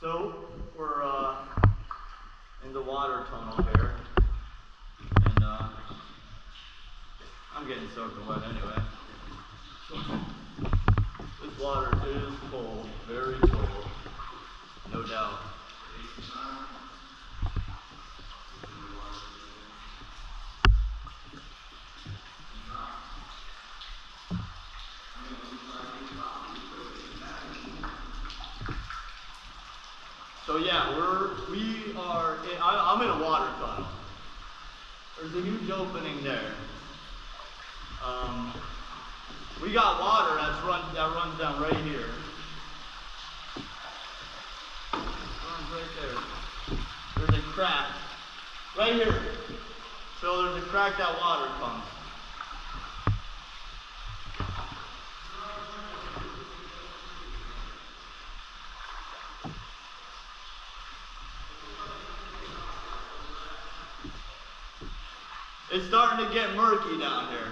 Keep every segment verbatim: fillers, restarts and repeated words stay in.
So we're uh, in the water tunnel here, and uh, I'm getting soaking wet anyway. This water is cold, very cold, no doubt. So yeah, we're, we are, in, I, I'm in a water tunnel. There's a huge opening there. Um, we got water that's run, that runs down right here. Runs right there. There's a crack, right here. So there's a crack that water comes. It's starting to get murky down here.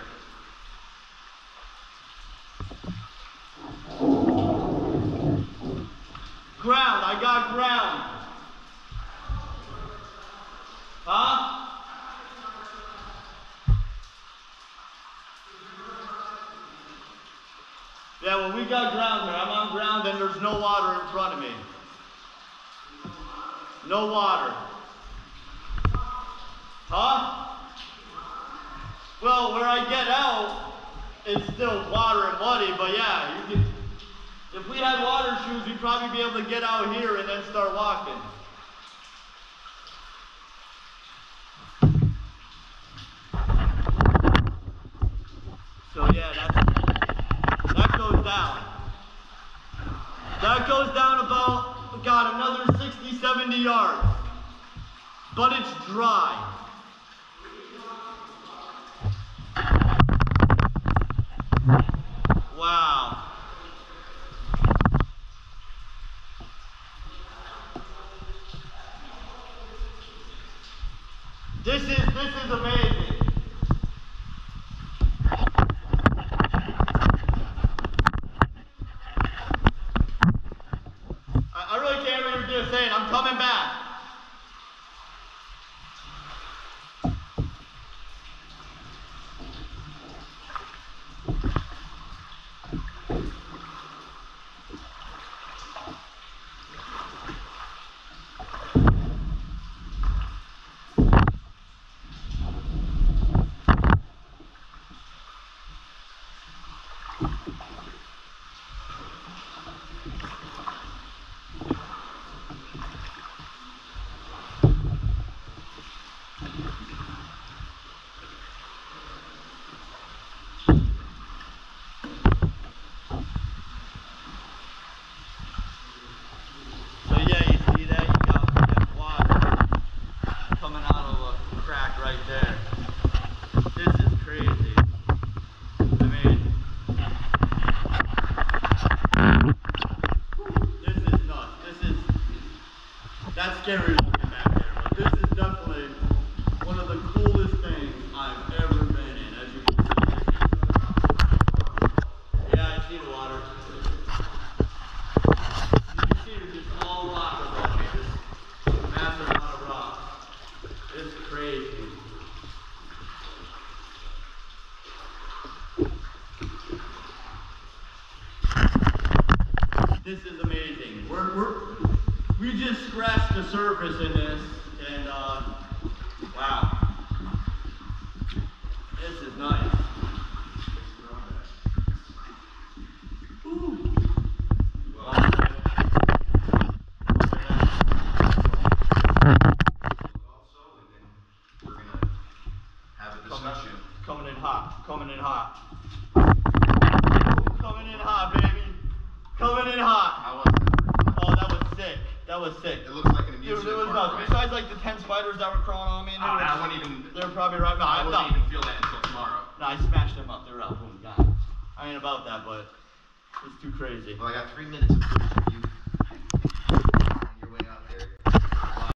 Ground, I got ground. Huh? Yeah, well, we got ground here. I'm on ground and there's no water in front of me. No water. Huh? Well, where I get out, it's still water and muddy, but yeah, you can, if we had water shoes, we'd probably be able to get out here and then start walking. So yeah, that's, that goes down. That goes down about, God, another sixty, seventy yards. But it's dry. Wow. This is, this is amazing. I, I really can't even do a thing. I'm coming back. That's scary looking back there, but this is definitely one of the coolest things I've ever been in, as you can see. Yeah, I see the water. You can see there's just all rock above me, just massive amount of rock. It's crazy. This is amazing. We're, we're We just scratched the surface in this, and uh, wow, this is nice. Ooh. Wow. Also, and then we're gonna have a discussion. Coming in hot, coming in hot, coming in hot, baby, coming in hot. How was that? Oh, that was sick. That was sick. It looks like an amusement Dude, it was park, nuts. right? Besides like the ten spiders that were crawling on me, and Oh, they were, I wouldn't even. they're probably right. No, I I'm wouldn't not. even feel that until tomorrow. No, I smashed them up. They're out. Boom, gone. I ain't about that, but it's too crazy. Well, I got three minutes of footage.